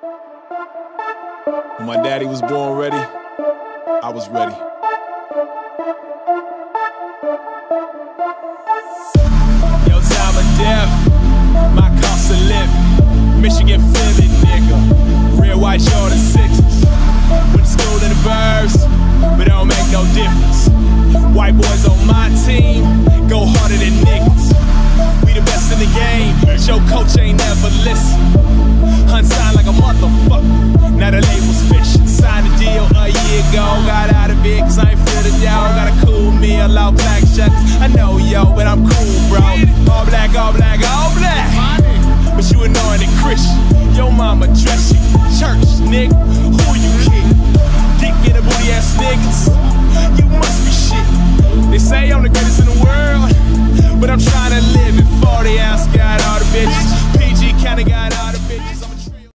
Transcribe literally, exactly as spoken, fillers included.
When my daddy was born ready, I was ready. Yo, time of death, my cost of living. Michigan, Philly, nigga. Real white Jordan sixes. Went to school in the burbs, but it don't make no difference. White boys on my team go harder than niggas. We the best in the game, your coach ain't never listen. Unsigned like a motherfucker, now the label's fiction. Signed a deal a year ago, got out of it cause I ain't feel the dog. Got a cool meal, all black shutters. I know yo, but I'm cool bro. All black, all black, all black. But you annoying and Christian, your mama dress you. Church, nigga, who you kidding? Dick in the booty ass niggas, you must be shit. They say I'm the greatest in the world, but I'm trying to live it. Forty ounce got all the bitches, P G kinda got